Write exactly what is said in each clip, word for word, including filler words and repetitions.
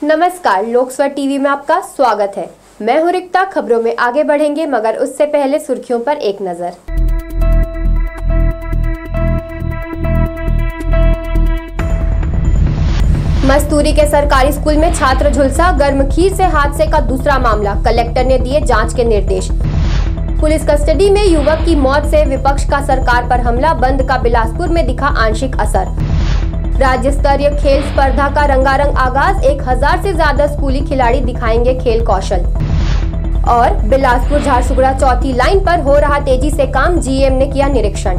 नमस्कार, लोकस्वर टीवी में आपका स्वागत है। मैं हूं रिक्ता। खबरों में आगे बढ़ेंगे, मगर उससे पहले सुर्खियों पर एक नजर। मस्तूरी के सरकारी स्कूल में छात्र झुलसा, गर्म खीर से हादसे का दूसरा मामला। कलेक्टर ने दिए जांच के निर्देश। पुलिस कस्टडी में युवक की मौत से विपक्ष का सरकार पर हमला, बंद का बिलासपुर में दिखा आंशिक असर। राज्य स्तरीय खेल स्पर्धा का रंगारंग आगाज, एक हजार से ज्यादा स्कूली खिलाड़ी दिखाएंगे खेल कौशल। और बिलासपुर झारसुगड़ा चौथी लाइन पर हो रहा तेजी से काम, जीएम ने किया निरीक्षण।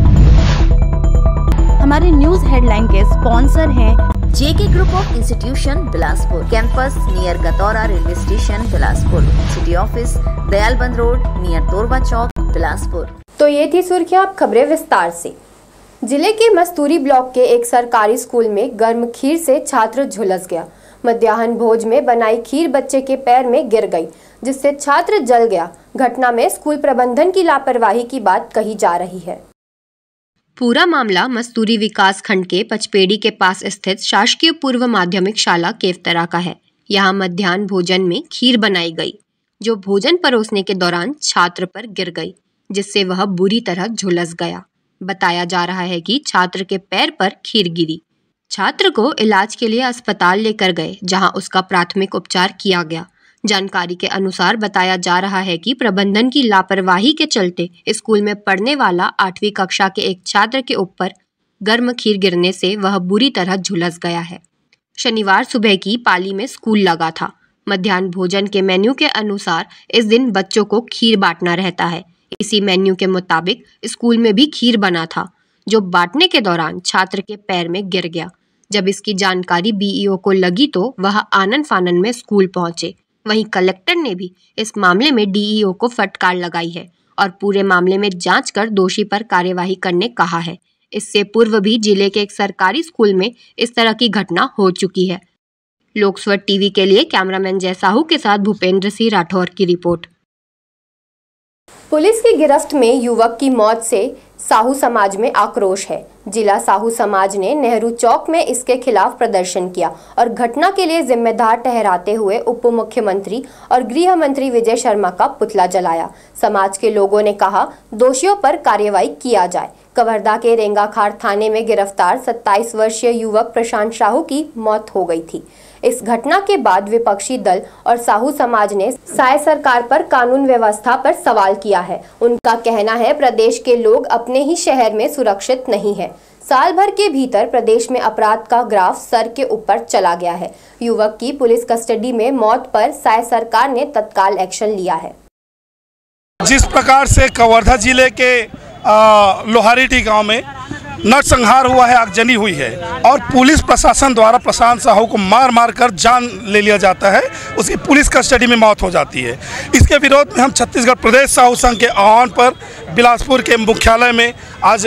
हमारे न्यूज हेडलाइन के स्पॉन्सर हैं JK group of institution Bilaspur, campus near Gataura railway station Bilaspur, city office Dayalband road near Torba chowk Bilaspur. तो ये थी सुर्खियां, अब खबरें विस्तार से। जिले के मस्तूरी ब्लॉक के एक सरकारी स्कूल में गर्म खीर से छात्र झुलस गया। मध्याह्न भोज में बनाई खीर बच्चे के पैर में गिर गई, जिससे छात्र जल गया। घटना में स्कूल प्रबंधन की लापरवाही की बात कही जा रही है। पूरा मामला मस्तूरी विकास खंड के पचपेड़ी के पास स्थित शासकीय पूर्व माध्यमिक शाला केवतरा का है। यहाँ मध्याह्न भोजन में खीर बनाई गई, जो भोजन परोसने के दौरान छात्र पर गिर गई, जिससे वह बुरी तरह झुलस गया। बताया जा रहा है कि छात्र के पैर पर खीर गिरी। छात्र को इलाज के लिए अस्पताल लेकर गए, जहां उसका प्राथमिक उपचार किया गया। जानकारी के अनुसार बताया जा रहा है कि प्रबंधन की लापरवाही के चलते स्कूल में पढ़ने वाला आठवीं कक्षा के एक छात्र के ऊपर गर्म खीर गिरने से वह बुरी तरह झुलस गया है। शनिवार सुबह की पाली में स्कूल लगा था। मध्याह्न भोजन के मेन्यू के अनुसार इस दिन बच्चों को खीर बांटना रहता है। इसी मेन्यू के मुताबिक स्कूल में भी खीर बना था, जो बांटने के दौरान छात्र के पैर में गिर गया। जब इसकी जानकारी बीईओ को लगी तो वह आनन फानन में स्कूल पहुंचे। वहीं कलेक्टर ने भी इस मामले में डीईओ को फटकार लगाई है और पूरे मामले में जांच कर दोषी पर कार्यवाही करने कहा है। इससे पूर्व भी जिले के एक सरकारी स्कूल में इस तरह की घटना हो चुकी है। लोकस्वर टीवी के लिए कैमरामैन जय साहू के साथ भूपेंद्र सिंह राठौर की रिपोर्ट। पुलिस की गिरफ्त में युवक की मौत से साहू समाज में आक्रोश है। जिला साहू समाज ने नेहरू चौक में इसके खिलाफ प्रदर्शन किया और घटना के लिए जिम्मेदार ठहराते हुए उप मुख्यमंत्री और गृह मंत्री विजय शर्मा का पुतला जलाया। समाज के लोगों ने कहा, दोषियों पर कार्रवाई किया जाए। कवर्धा के रेंगाखाड़ थाने में गिरफ्तार सत्ताईस वर्षीय युवक प्रशांत साहू की मौत हो गई थी। इस घटना के बाद विपक्षी दल और साहू समाज ने साय सरकार पर कानून व्यवस्था पर सवाल किया है। उनका कहना है, प्रदेश के लोग अपने ही शहर में सुरक्षित नहीं है। साल भर के भीतर प्रदेश में अपराध का ग्राफ सर के ऊपर चला गया है। युवक की पुलिस कस्टडी में मौत पर साय सरकार ने तत्काल एक्शन लिया है। जिस प्रकार से कवर्धा जिले के लोहारीटी गांव में नरसंहार हुआ है, आगजनी हुई है और पुलिस प्रशासन द्वारा प्रशांत साहू को मार मार कर जान ले लिया जाता है, उसकी पुलिस कस्टडी में मौत हो जाती है। इसके विरोध में हम छत्तीसगढ़ प्रदेश साहू संघ के आह्वान पर बिलासपुर के मुख्यालय में आज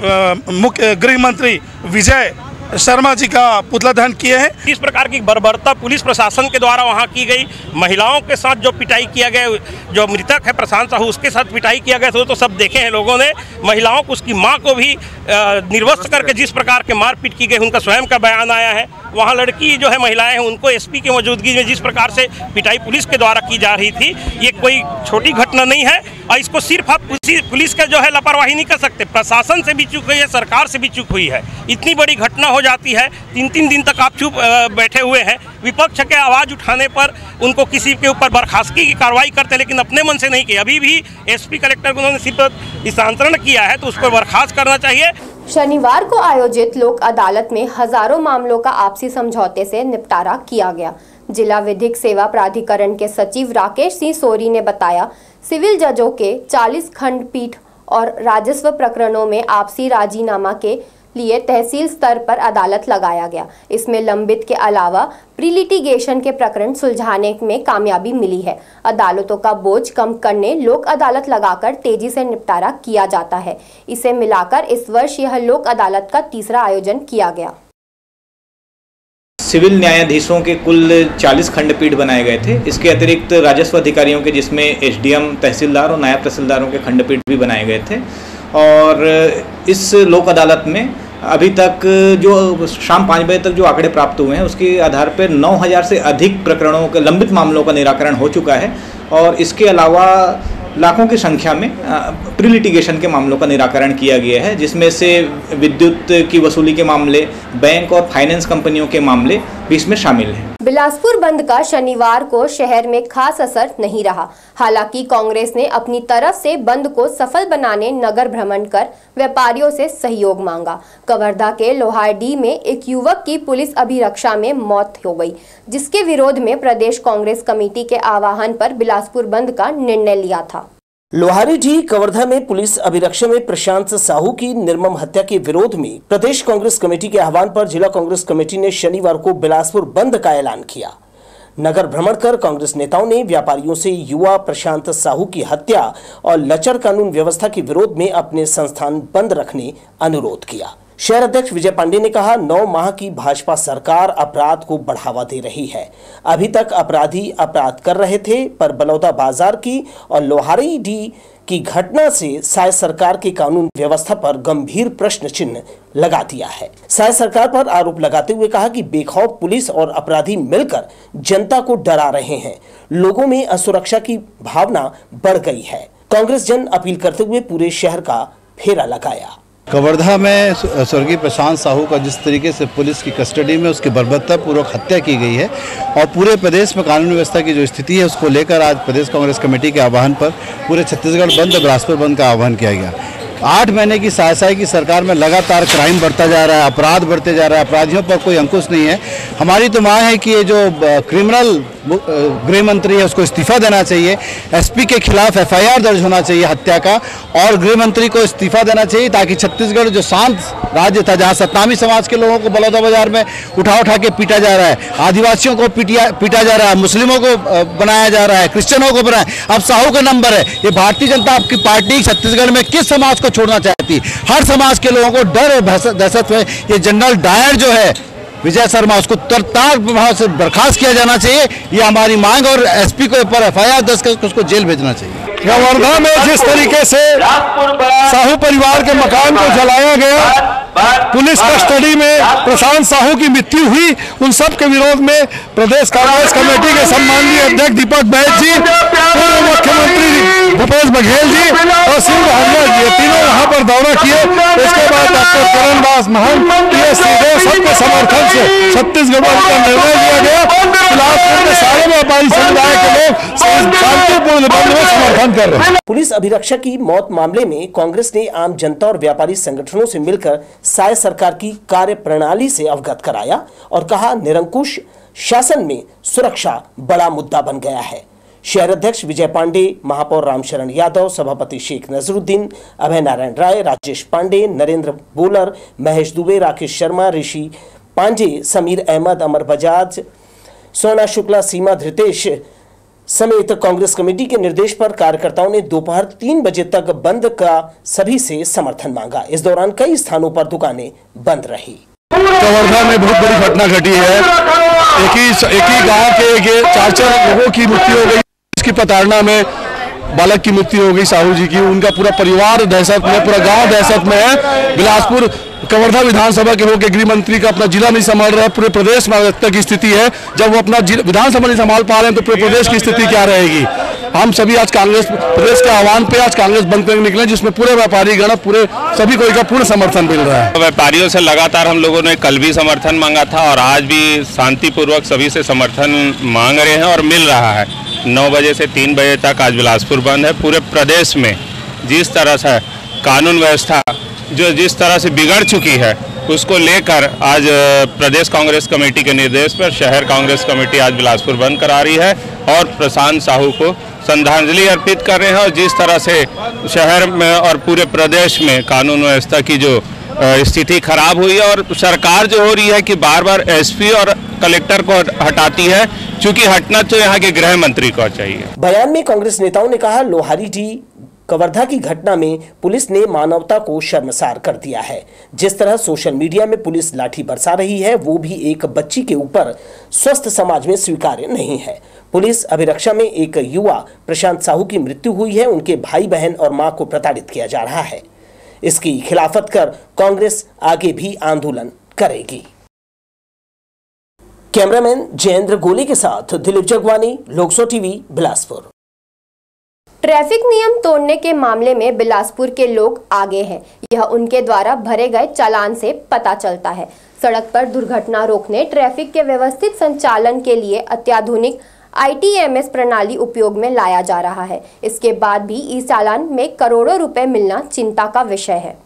मुख्य गृह मंत्री विजय शर्मा जी का पुतला दहन किए हैं। इस प्रकार की बर्बरता पुलिस प्रशासन के द्वारा वहां की गई, महिलाओं के साथ जो पिटाई किया गया, जो मृतक है प्रशांत साहू उसके साथ पिटाई किया गया, तो, तो सब देखे हैं लोगों ने। महिलाओं को, उसकी मां को भी निर्वस्त्र करके जिस प्रकार के मारपीट की गई, उनका स्वयं का बयान आया है। वहाँ लड़की जो है महिलाएं हैं, उनको एसपी की मौजूदगी में जिस प्रकार से पिटाई पुलिस के द्वारा की जा रही थी, ये कोई छोटी घटना नहीं है और इसको सिर्फ आप पुलिस का जो है लापरवाही नहीं कर सकते। प्रशासन से भी चूक हुई है, सरकार से भी चूक हुई है। इतनी बड़ी घटना हो जाती है, तीन तीन दिन तक आप चुप बैठे हुए हैं। विपक्ष के आवाज़ उठाने पर उनको किसी के ऊपर बर्खास्तगी की कार्रवाई करते, लेकिन अपने मन से नहीं किया। अभी भी एसपी कलेक्टर को उन्होंने सिर्फ स्थानांतरण किया है, तो उसको बर्खास्त करना चाहिए। शनिवार को आयोजित लोक अदालत में हजारों मामलों का आपसी समझौते से निपटारा किया गया। जिला विधिक सेवा प्राधिकरण के सचिव राकेश सिंह सोरी ने बताया, सिविल जजों के चालीस खंडपीठ और राजस्व प्रकरणों में आपसी राजीनामा के लिए तहसील स्तर पर अदालत लगाया गया। इसमें लंबित के अलावा प्री लिटिगेशन के प्रकरण सुलझाने में कामयाबी मिली है। अदालतों का बोझ कम करने लोक अदालत लगाकर तेजी से निपटारा किया जाता है। इसे मिलाकर इस वर्ष यह लोक अदालत का तीसरा आयोजन किया गया। सिविल न्यायाधीशों के कुल चालीस खंडपीठ बनाए गए थे। इसके अतिरिक्त राजस्व अधिकारियों के, जिसमें एसडीएम, तहसीलदार और नायब तहसीलदारों के खंडपीठ भी बनाए गए थे। और इस लोक अदालत में अभी तक जो शाम पाँच बजे तक जो आंकड़े प्राप्त हुए हैं उसके आधार पर नौ हज़ार से अधिक प्रकरणों के लंबित मामलों का निराकरण हो चुका है और इसके अलावा लाखों की संख्या में प्री लिटिगेशन के मामलों का निराकरण किया गया है, जिसमें से विद्युत की वसूली के मामले, बैंक और फाइनेंस कंपनियों के मामले भी इसमें शामिल हैं। बिलासपुर बंद का शनिवार को शहर में खास असर नहीं रहा। हालांकि कांग्रेस ने अपनी तरफ से बंद को सफल बनाने नगर भ्रमण कर व्यापारियों से सहयोग मांगा। कवर्धा के लोहारडीह में एक युवक की पुलिस अभिरक्षा में मौत हो गई, जिसके विरोध में प्रदेश कांग्रेस कमेटी के आह्वान पर बिलासपुर बंद का निर्णय लिया था। लोहारडीह कवर्धा में पुलिस अभिरक्षा में प्रशांत साहू की निर्मम हत्या के विरोध में प्रदेश कांग्रेस कमेटी के आह्वान पर जिला कांग्रेस कमेटी ने शनिवार को बिलासपुर बंद का ऐलान किया। नगर भ्रमण कर कांग्रेस नेताओं ने व्यापारियों से युवा प्रशांत साहू की हत्या और लचर कानून व्यवस्था के विरोध में अपने संस्थान बंद रखने अनुरोध किया। शहर अध्यक्ष विजय पांडे ने कहा, नौ माह की भाजपा सरकार अपराध को बढ़ावा दे रही है। अभी तक अपराधी अपराध कर रहे थे, पर बलौदा बाजार की और लोहारडीह की घटना से शायद सरकार की कानून व्यवस्था पर गंभीर प्रश्न चिन्ह लगा दिया है। शायद सरकार पर आरोप लगाते हुए कहा कि बेखौफ पुलिस और अपराधी मिलकर जनता को डरा रहे हैं। लोगों में असुरक्षा की भावना बढ़ गई है। कांग्रेस जन अपील करते हुए पूरे शहर का फेरा लगाया। कवर्धा में स्वर्गीय प्रशांत साहू का जिस तरीके से पुलिस की कस्टडी में उसकी बर्बरतापूर्वक हत्या की गई है और पूरे प्रदेश में कानून व्यवस्था की जो स्थिति है उसको लेकर आज प्रदेश कांग्रेस कमेटी के आह्वान पर पूरे छत्तीसगढ़ बंद बिलासपुर बंद का आह्वान किया गया। आठ महीने की साय की सरकार में लगातार क्राइम बढ़ता जा रहा है, अपराध बढ़ते जा रहा है, अपराधियों पर कोई अंकुश नहीं है। हमारी तो मांग है कि ये जो क्रिमिनल गृह मंत्री है उसको इस्तीफा देना चाहिए, एसपी के खिलाफ एफआईआर दर्ज होना चाहिए हत्या का, और गृह मंत्री को इस्तीफा देना चाहिए ताकि छत्तीसगढ़ जो शांत राज्य था, जहाँ सत्नामी समाज के लोगों को बलौदा बाजार में उठा उठा के पीटा जा रहा है, आदिवासियों को पीटिया पीटा जा रहा है, मुस्लिमों को बनाया जा रहा है, क्रिश्चियनों को बनाया, अब साहू का नंबर है। ये भारतीय जनता की पार्टी छत्तीसगढ़ में किस समाज को छोड़ना चाहती? हर समाज के लोगों को डर और दहशत है। ये जनरल डायर जो है विजय शर्मा, उसको तत्काल प्रभाव से बर्खास्त किया जाना चाहिए, ये हमारी मांग, और एसपी को पर एफआईआर दर्ज कर उसको जेल भेजना चाहिए। कवर्धा में जिस तरीके से साहू परिवार के मकान को जलाया गया, पुलिस कस्टडी में प्रशांत साहू की मृत्यु हुई, उन सब के विरोध में प्रदेश कांग्रेस कमेटी के सम्माननीय अध्यक्ष दीपक बैद जी, पूर्व मुख्यमंत्री भूपेश बघेल जी और सिंह अहमद जी, तीनों यहाँ पर दौरा किए। इसके बाद डॉक्टर करणदास महंत, ये सीधे सबके समर्थन से छत्तीसगढ़ का निर्णय लिया गया। बिलासपुर में सारे व्यापारी समुदाय के लोग शांतिपूर्ण बंद में समर्थन कर रहे हैं। पुलिस अभिरक्षा की मौत मामले में कांग्रेस ने आम जनता और व्यापारी संगठनों से मिलकर शायद सरकार की कार्य प्रणाली से अवगत कराया और कहा, निरंकुश शासन में सुरक्षा बड़ा मुद्दा बन गया है। शहर अध्यक्ष विजय पांडे, महापौर रामशरण यादव, सभापति शेख नजरुद्दीन, अभय नारायण राय, राजेश पांडे, नरेंद्र बोलर, महेश दुबे, राकेश शर्मा, ऋषि पांडे, समीर अहमद, अमर बजाज, सोना शुक्ला, सीमा धृतेश समेत कांग्रेस कमेटी के निर्देश पर कार्यकर्ताओं ने दोपहर तीन बजे तक बंद का सभी से समर्थन मांगा। इस दौरान कई स्थानों पर दुकानें बंद रही। कवर्धा में बहुत बड़ी घटना घटी है। एक ही एक ही गांव के चार चार लोगों की मृत्यु हो गई। इसकी प्रताड़ना में बालक की मृत्यु हो गई, साहू जी की। उनका पूरा परिवार दहशत में, पूरा गांव दहशत में है। बिलासपुर कवर्धा विधानसभा के होकर गृह मंत्री का अपना जिला नहीं संभाल रहा है, पूरे प्रदेश में अराजकता की स्थिति है। जब वो अपना विधानसभा नहीं संभाल पा रहे हैं तो पूरे प्रदेश की स्थिति क्या रहेगी? हम सभी आज कांग्रेस प्रदेश के आह्वान पे आज कांग्रेस बंद करके निकले, जिसमें पूरे व्यापारी गण, पूरे सभी को का पूर्ण समर्थन मिल रहा है। व्यापारियों से लगातार हम लोगों ने कल भी समर्थन मांगा था और आज भी शांतिपूर्वक सभी से समर्थन मांग रहे हैं और मिल रहा है। नौ बजे से तीन बजे तक आज बिलासपुर बंद है। पूरे प्रदेश में जिस तरह से कानून व्यवस्था जो जिस तरह से बिगड़ चुकी है, उसको लेकर आज प्रदेश कांग्रेस कमेटी के निर्देश पर शहर कांग्रेस कमेटी आज बिलासपुर बंद करा रही है और प्रशांत साहू को श्रद्धांजलि अर्पित कर रहे हैं। और जिस तरह से शहर में और पूरे प्रदेश में कानून व्यवस्था की जो स्थिति खराब हुई है और सरकार जो हो रही है कि बार बार एसपी और कलेक्टर को हटाती है, क्योंकि हटना तो यहाँ के गृह मंत्री को चाहिए। बयान में कांग्रेस नेताओं ने कहा, लोहारडीह कवर्धा की घटना में पुलिस ने मानवता को शर्मसार कर दिया है। जिस तरह सोशल मीडिया में पुलिस लाठी बरसा रही है, वो भी एक बच्ची के ऊपर स्वस्थ समाज में स्वीकार्य नहीं है। पुलिस अभिरक्षा में एक युवा प्रशांत साहू की मृत्यु हुई है। उनके भाई बहन और मां को प्रताड़ित किया जा रहा है। इसकी खिलाफत कर कांग्रेस आगे भी आंदोलन करेगी। कैमरामैन जयेंद्र गोले के साथ दिलीप जगवानी, लोकसो टीवी, बिलासपुर। ट्रैफिक नियम तोड़ने के मामले में बिलासपुर के लोग आगे हैं, यह उनके द्वारा भरे गए चालान से पता चलता है। सड़क पर दुर्घटना रोकने, ट्रैफिक के व्यवस्थित संचालन के लिए अत्याधुनिक आई टी एम एस प्रणाली उपयोग में लाया जा रहा है। इसके बाद भी ई चालान में करोड़ों रुपए मिलना चिंता का विषय है।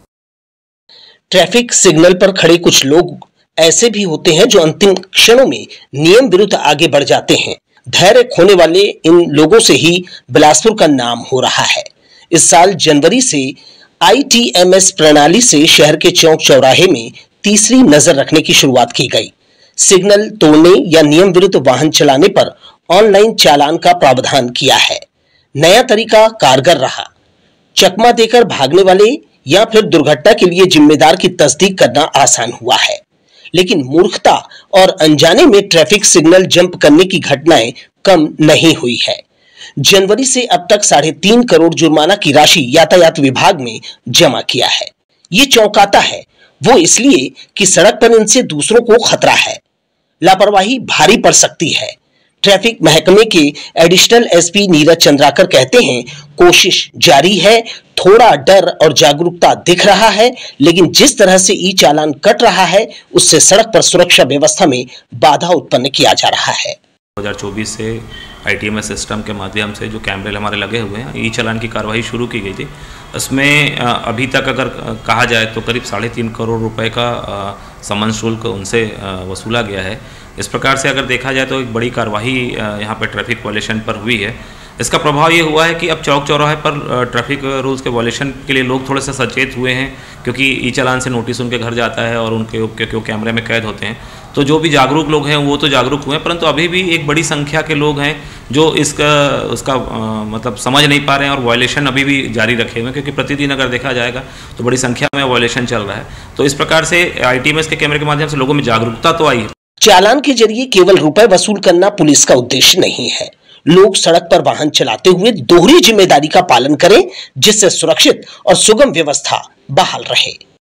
ट्रैफिक सिग्नल पर खड़े कुछ लोग ऐसे भी होते हैं जो अंतिम क्षणों में नियम विरुद्ध आगे बढ़ जाते हैं। धैर्य खोने वाले इन लोगों से ही बिलासपुर का नाम हो रहा है। इस साल जनवरी से आई टी एम एस प्रणाली से शहर के चौक चौराहे में तीसरी नजर रखने की शुरुआत की गई। सिग्नल तोड़ने या नियम विरुद्ध वाहन चलाने पर ऑनलाइन चालान का प्रावधान किया है। नया तरीका कारगर रहा। चकमा देकर भागने वाले या फिर दुर्घटना के लिए जिम्मेदार की तस्दीक करना आसान हुआ है, लेकिन मूर्खता और अनजाने में ट्रैफिक सिग्नल जंप करने की घटनाएं कम नहीं हुई है। जनवरी से अब तक साढ़े तीन करोड़ जुर्माना की राशि यातायात विभाग में जमा किया है। ये चौंकाता है, वो इसलिए कि सड़क पर इनसे दूसरों को खतरा है। लापरवाही भारी पड़ सकती है। ट्रैफिक महकमे के additional S P Neeraj Chandrakar कहते हैं, कोशिश जारी है। थोड़ा डर और जागरूकता दिख रहा है, लेकिन जिस तरह से ई चालान कट रहा है उससे सड़क पर सुरक्षा व्यवस्था में बाधा उत्पन्न किया जा रहा है। दो हज़ार चौबीस से I T M S system के माध्यम से जो कैमरे हमारे लगे हुए हैं, ई चालान की कार्रवाई शुरू की गई थी। इसमें अभी तक अगर कहा जाए तो करीब साढ़े तीन करोड़ रुपए का समन शुल्क उनसे वसूला गया है। इस प्रकार से अगर देखा जाए तो एक बड़ी कार्रवाई यहाँ पर ट्रैफिक वॉयलेशन पर हुई है। इसका प्रभाव ये हुआ है कि अब चौक चौराहे पर ट्रैफिक रूल्स के वॉयलेशन के लिए लोग थोड़े से सचेत हुए हैं, क्योंकि ई चालान से नोटिस उनके घर जाता है और उनके क्योंकि वो कैमरे में कैद होते हैं। तो जो भी जागरूक लोग हैं वो तो जागरूक हुए हैं, परंतु अभी भी एक बड़ी संख्या के लोग हैं जो इसका उसका आ, मतलब समझ नहीं पा रहे हैं और वॉयलेशन अभी भी जारी रखे हुए हैं, क्योंकि प्रतिदिन अगर देखा जाएगा तो बड़ी संख्या में वॉयलेशन चल रहा है। तो इस प्रकार से आई टी एम एस के कैमरे के माध्यम से लोगों में जागरूकता तो आई है। चालान के जरिए केवल रुपए वसूल करना पुलिस का उद्देश्य नहीं है। लोग सड़क पर वाहन चलाते हुए दोहरी जिम्मेदारी का पालन करें, जिससे सुरक्षित और सुगम व्यवस्था बहाल रहे।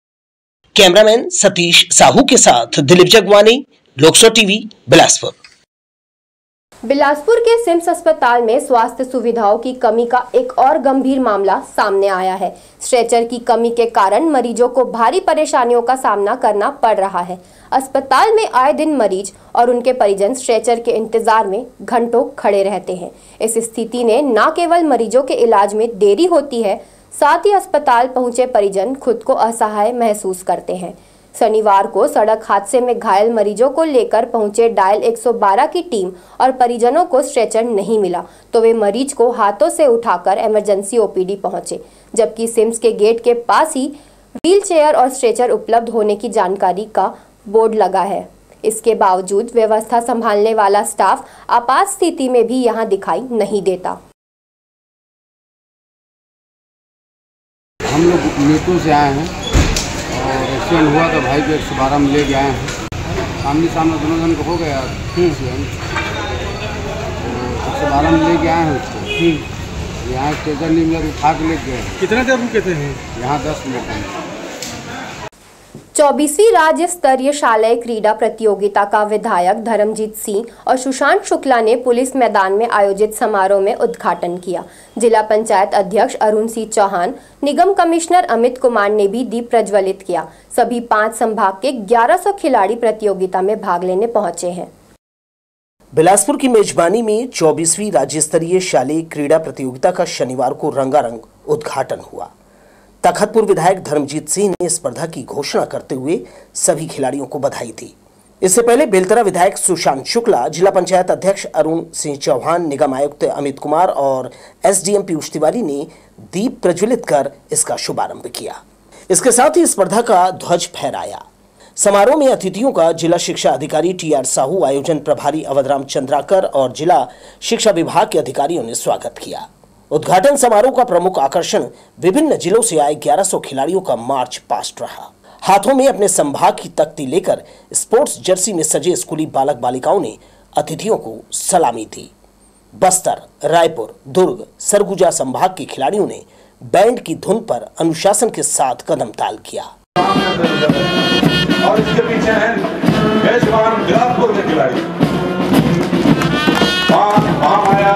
कैमरामैन सतीश साहू के साथ दिलीप जगवानी, लोकसो टीवी, बिलासपुर। बिलासपुर के सिम्स अस्पताल में स्वास्थ्य सुविधाओं की कमी का एक और गंभीर मामला सामने आया है। स्ट्रेचर की कमी के कारण मरीजों को भारी परेशानियों का सामना करना पड़ रहा है। अस्पताल में आए दिन मरीज और उनके परिजन स्ट्रेचर के इंतजार में घंटों खड़े रहते हैं। इस स्थिति ने न केवल मरीजों के इलाज में देरी होती है, साथ ही अस्पताल पहुंचे परिजन खुद को असहाय महसूस करते हैं। शनिवार को सड़क हादसे में घायल मरीजों को लेकर पहुंचे डायल एक सौ बारह की टीम और परिजनों को स्ट्रेचर नहीं मिला, तो वे मरीज को हाथों से उठाकर इमरजेंसी ओ पी डी पहुंचे, जबकि सिम्स के गेट के पास ही व्हील चेयर और स्ट्रेचर उपलब्ध होने की जानकारी का बोर्ड लगा है। इसके बावजूद व्यवस्था संभालने वाला स्टाफ आपात स्थिति में भी यहां दिखाई नहीं देता। हम लोग मीटू से आए हैं और एक्सीडेंट हुआ तो भाई को एक सौ बारह में ले गए हैं। सामने सामने दोनों जन को हो गया एक्सीडेंट, तो एक सौ बारह में ले के आए हैं उसको। यहाँ स्टेशन नहीं मिला, उठा के ले गए। कितने देर रुके थे यहाँ? दस मिनट। चौबीसवीं राज्य स्तरीय शालेय क्रीड़ा प्रतियोगिता का विधायक धर्मजीत सिंह और सुशांत शुक्ला ने पुलिस मैदान में आयोजित समारोह में उद्घाटन किया। जिला पंचायत अध्यक्ष अरुण सिंह चौहान, निगम कमिश्नर अमित कुमार ने भी दीप प्रज्वलित किया। सभी पांच संभाग के ग्यारह सौ खिलाड़ी प्रतियोगिता में भाग लेने पहुंचे हैं। बिलासपुर की मेजबानी में चौबीसवीं राज्य स्तरीय शालेय क्रीड़ा प्रतियोगिता का शनिवार को रंगारंग उद्घाटन हुआ। तखतपुर विधायक धर्मजीत सिंह ने स्पर्धा की घोषणा करते हुए सभी खिलाड़ियों को बधाई दी। इससे पहले बेलतरा विधायक सुशांत शुक्ला, जिला पंचायत अध्यक्ष अरुण सिंह चौहान, निगम आयुक्त अमित कुमार और S D M Piyush Tiwari ने दीप प्रज्वलित कर इसका शुभारंभ किया। इसके साथ ही स्पर्धा का ध्वज फहराया। समारोह में अतिथियों का जिला शिक्षा अधिकारी टी आर साहू, आयोजन प्रभारी अवधराम चंद्राकर और जिला शिक्षा विभाग के अधिकारियों ने स्वागत किया। उद्घाटन समारोह का प्रमुख आकर्षण विभिन्न जिलों से आए ग्यारह सौ खिलाड़ियों का मार्च पास्ट रहा। हाथों में अपने संभाग की तख्ती लेकर स्पोर्ट्स जर्सी में सजे स्कूली बालक बालिकाओं ने अतिथियों को सलामी दी। बस्तर, रायपुर, दुर्ग, सरगुजा संभाग के खिलाड़ियों ने बैंड की धुन पर अनुशासन के साथ कदम ताल किया। और इसके पीछे हैं मेजबान बिलासपुर के खिलाड़ी महामाया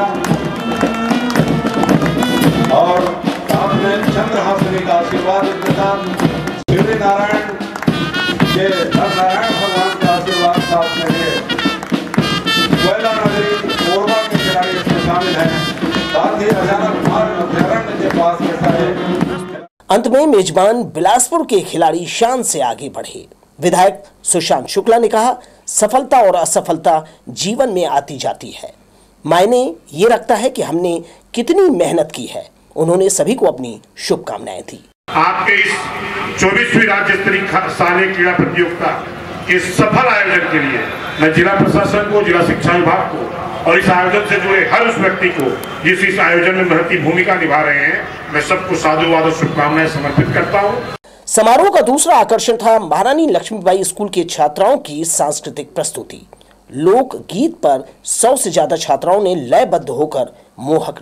और साथ में चंद्रहासिनी का आशीर्वाद के साथ श्री नारायण के नारायण भगवान का आशीर्वाद साथ में है। कोयला नगरी कोरबा के खिलाड़ी इसमें शामिल हैं। साथ ही अचानक अभ्यारण्य के पास बैठा है। अंत में मेजबान बिलासपुर के खिलाड़ी शान से आगे बढ़े। विधायक सुशांत शुक्ला ने कहा, सफलता और असफलता जीवन में आती जाती है, मायने ये रखता है कि हमने कितनी मेहनत की है। उन्होंने सभी को अपनी शुभकामनाएं दी। आपके इस चौबीसवीं राज्य स्तरीय शालेय क्रीड़ा प्रतियोगिता के सफल आयोजन के लिए मैं जिला प्रशासन को, जिला शिक्षा विभाग को और इस आयोजन से जुड़े हर उस व्यक्ति को जिस इस आयोजन में महती भूमिका निभा रहे हैं, मैं सबको साधुवाद और शुभकामनाएं समर्पित करता हूं। समारोह का दूसरा आकर्षण था महारानी लक्ष्मीबाई स्कूल के छात्राओं की सांस्कृतिक प्रस्तुति। लोक गीत पर सौ से ज्यादा छात्राओं ने लयबद्ध होकर मोहक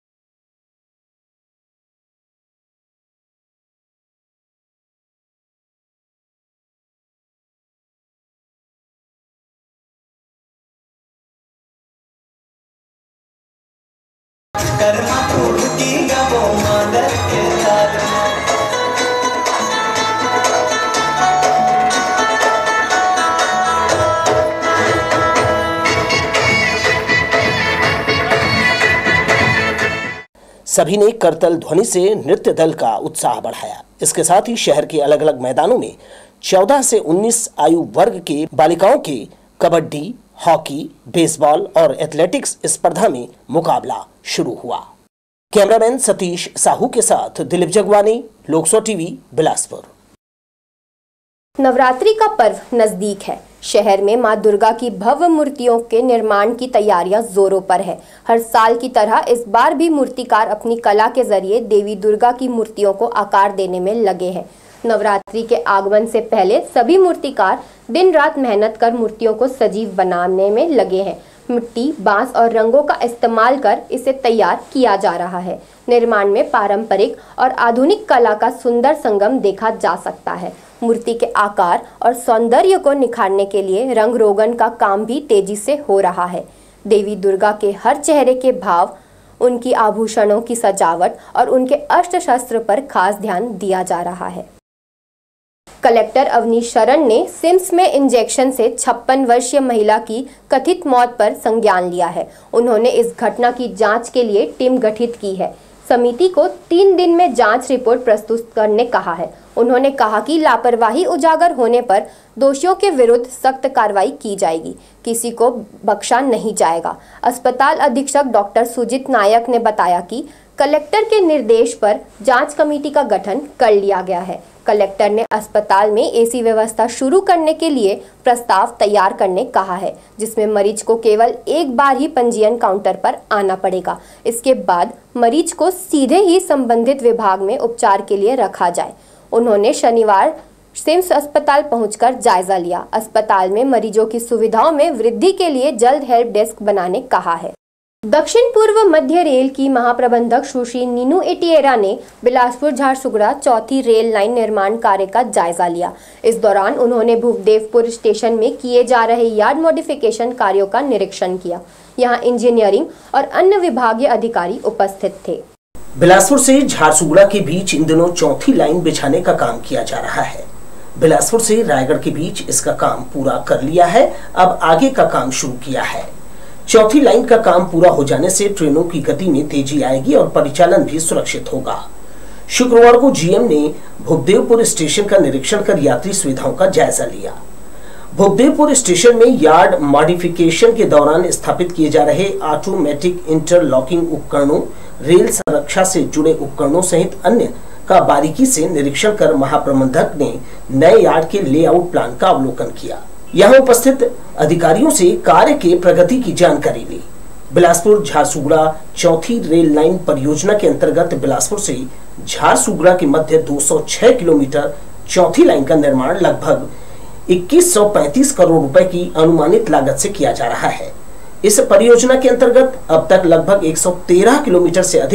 सभी ने करतल ध्वनि से नृत्य दल का उत्साह बढ़ाया। इसके साथ ही शहर के अलग अलग मैदानों में चौदह से उन्नीस आयु वर्ग के बालिकाओं के कबड्डी, हॉकी, बेसबॉल और एथलेटिक्स स्पर्धा में मुकाबला शुरू हुआ। कैमरामैन सतीश साहू के साथ दिलीप जगवानी, लोकसो टीवी, बिलासपुर। नवरात्रि का पर्व नजदीक है। शहर में मां दुर्गा की भव्य मूर्तियों के निर्माण की तैयारियां जोरों पर है। हर साल की तरह इस बार भी मूर्तिकार अपनी कला के जरिए देवी दुर्गा की मूर्तियों को आकार देने में लगे हैं। नवरात्रि के आगमन से पहले सभी मूर्तिकार दिन रात मेहनत कर मूर्तियों को सजीव बनाने में लगे हैं। मिट्टी, बांस और रंगों का इस्तेमाल कर इसे तैयार किया जा रहा है। निर्माण में पारंपरिक और आधुनिक कला का सुंदर संगम देखा जा सकता है। मूर्ति के आकार और सौंदर्य को निखारने के लिए रंग रोगन का काम भी तेजी से हो रहा है। देवी दुर्गा के हर चेहरे के भाव, उनकी आभूषणों की सजावट और उनके अस्त्र शस्त्र पर खास ध्यान दिया जा रहा है। कलेक्टर अवनीश शरण ने सिम्स में इंजेक्शन से छप्पन वर्षीय महिला की कथित मौत पर संज्ञान लिया है। उन्होंने इस घटना की जांच के लिए टीम गठित की है। समिति को तीन दिन में जांच रिपोर्ट प्रस्तुत करने कहा है। उन्होंने कहा कि लापरवाही उजागर होने पर दोषियों के विरुद्ध सख्त कार्रवाई की जाएगी, किसी को बख्शा नहीं जाएगा। अस्पताल अधीक्षक डॉक्टर सुजीत नायक ने बताया कि कलेक्टर के निर्देश पर जांच कमेटी का गठन कर लिया गया है। कलेक्टर ने अस्पताल में एसी व्यवस्था शुरू करने के लिए प्रस्ताव तैयार करने कहा है, जिसमें मरीज को केवल एक बार ही पंजीयन काउंटर पर आना पड़ेगा। इसके बाद मरीज को सीधे ही संबंधित विभाग में उपचार के लिए रखा जाए। उन्होंने शनिवार सिम्स अस्पताल पहुंचकर जायजा लिया। अस्पताल में मरीजों की सुविधाओं में वृद्धि के लिए जल्द हेल्प डेस्क बनाने कहा है। दक्षिण पूर्व मध्य रेल की महाप्रबंधक सुश्री नीनू एटिएरा ने बिलासपुर झारसुगड़ा चौथी रेल लाइन निर्माण कार्य का जायजा लिया। इस दौरान उन्होंने भूपदेवपुर स्टेशन में किए जा रहे यार्ड मॉडिफिकेशन कार्यों का निरीक्षण किया। यहां इंजीनियरिंग और अन्य विभागीय अधिकारी उपस्थित थे। बिलासपुर से झारसुगड़ा के बीच इन दिनों चौथी लाइन बिछाने का काम किया जा रहा है। बिलासपुर से रायगढ़ के बीच इसका काम पूरा कर लिया है। अब आगे का काम शुरू किया है। चौथी लाइन का काम पूरा हो जाने से ट्रेनों की गति में तेजी आएगी और परिचालन भी सुरक्षित होगा। शुक्रवार को जीएम ने भूपदेवपुर स्टेशन का निरीक्षण कर यात्री सुविधाओं का जायजा लिया। भूपदेवपुर स्टेशन में यार्ड मॉडिफिकेशन के दौरान स्थापित किए जा रहे ऑटोमेटिक इंटरलॉकिंग उपकरणों, रेल सुरक्षा से जुड़े उपकरणों सहित अन्य का बारीकी से निरीक्षण कर महाप्रबंधक ने नए यार्ड के लेआउट प्लान का अवलोकन किया। यहां उपस्थित अधिकारियों से कार्य के प्रगति की जानकारी ली। बिलासपुर झारसुगड़ा चौथी रेल लाइन परियोजना के अंतर्गत बिलासपुर से झारसुगड़ा के मध्य दो सौ छह किलोमीटर चौथी लाइन का निर्माण लगभग इक्कीस सौ पैंतीस करोड़ रुपए की अनुमानित लागत से किया जा रहा है। इस परियोजना के अंतर्गत अब तक लगभग एक सौ तेरह किलोमीटर से अधिक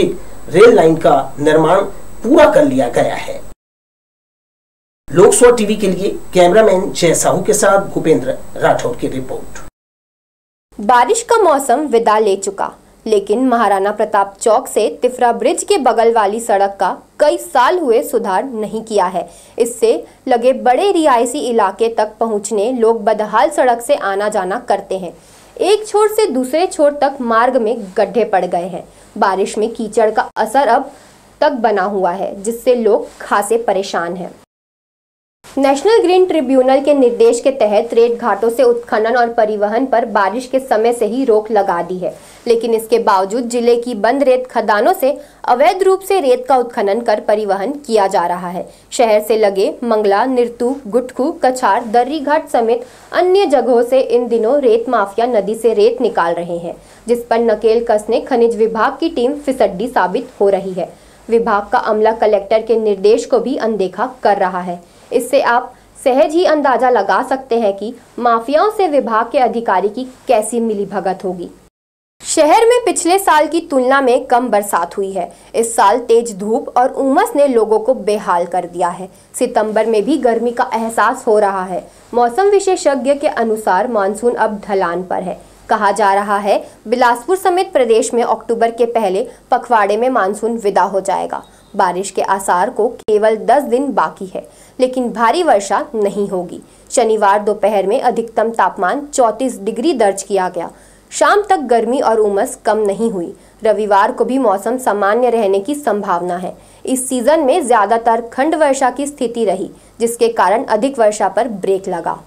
रेल लाइन का निर्माण पूरा कर लिया गया है। लोक स्वर टीवी के लिए कैमरामैन जय साहू के साथ भूपेंद्र राठौर की रिपोर्ट। बारिश का मौसम विदा ले चुका, लेकिन महाराणा प्रताप चौक से तिफरा ब्रिज के बगल वाली सड़क का कई साल हुए सुधार नहीं किया है। इससे लगे बड़े रिहायशी इलाके तक पहुंचने लोग बदहाल सड़क से आना जाना करते हैं। एक छोर से दूसरे छोर तक मार्ग में गड्ढे पड़ गए हैं। बारिश में कीचड़ का असर अब तक बना हुआ है, जिससे लोग खासे परेशान हैं। नेशनल ग्रीन ट्रिब्यूनल के निर्देश के तहत रेत घाटों से उत्खनन और परिवहन पर बारिश के समय से ही रोक लगा दी है, लेकिन इसके बावजूद जिले की बंद रेत खदानों से अवैध रूप से रेत का उत्खनन कर परिवहन किया जा रहा है। शहर से लगे मंगला, निरतू, गुटखू, कछार, दर्री घाट समेत अन्य जगहों से इन दिनों रेत माफिया नदी से रेत निकाल रहे हैं, जिस पर नकेल कसने खनिज विभाग की टीम फिसड्डी साबित हो रही है। विभाग का अमला कलेक्टर के निर्देश को भी अनदेखा कर रहा है। इससे आप सहज ही अंदाजा लगा सकते हैं कि माफियाओं से विभाग के अधिकारी की कैसी मिलीभगत होगी। शहर में पिछले साल की तुलना में कम बरसात हुई है। इस साल तेज धूप और उमस ने लोगों को बेहाल कर दिया है। सितंबर में भी गर्मी का एहसास हो रहा है। मौसम विशेषज्ञ के अनुसार मानसून अब ढलान पर है। कहा जा रहा है बिलासपुर समेत प्रदेश में अक्टूबर के पहले पखवाड़े में मानसून विदा हो जाएगा। बारिश के आसार को केवल दस दिन बाकी है, लेकिन भारी वर्षा नहीं होगी। शनिवार दोपहर में अधिकतम तापमान चौंतीस डिग्री दर्ज किया गया। शाम तक गर्मी और उमस कम नहीं हुई। रविवार को भी मौसम सामान्य रहने की संभावना है। इस सीजन में ज्यादातर खंड वर्षा की स्थिति रही, जिसके कारण अधिक वर्षा पर ब्रेक लगा।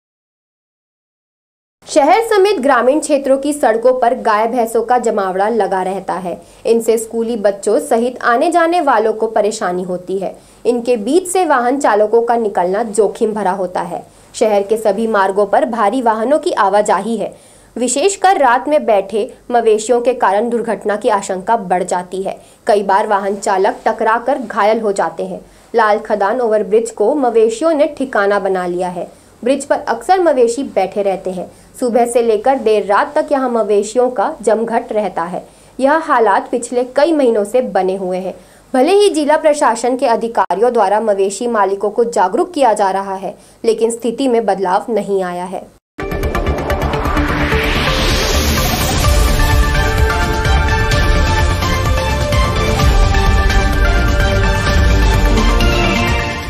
शहर समेत ग्रामीण क्षेत्रों की सड़कों पर गाय भैंसों का जमावड़ा लगा रहता है। इनसे स्कूली बच्चों सहित आने जाने वालों को परेशानी होती है। इनके बीच से वाहन चालकों का निकलना जोखिम भरा होता है। शहर के सभी मार्गों पर भारी वाहनों की आवाजाही है। विशेषकर रात में बैठे मवेशियों के कारण दुर्घटना की आशंका बढ़ जाती है। कई बार वाहन चालक टकरा कर घायल हो जाते हैं। लाल खदान ओवरब्रिज को मवेशियों ने ठिकाना बना लिया है। ब्रिज पर अक्सर मवेशी बैठे रहते हैं। सुबह से लेकर देर रात तक यहाँ मवेशियों का जमघट रहता है। यह हालात पिछले कई महीनों से बने हुए हैं। भले ही जिला प्रशासन के अधिकारियों द्वारा मवेशी मालिकों को जागरूक किया जा रहा है, लेकिन स्थिति में बदलाव नहीं आया है।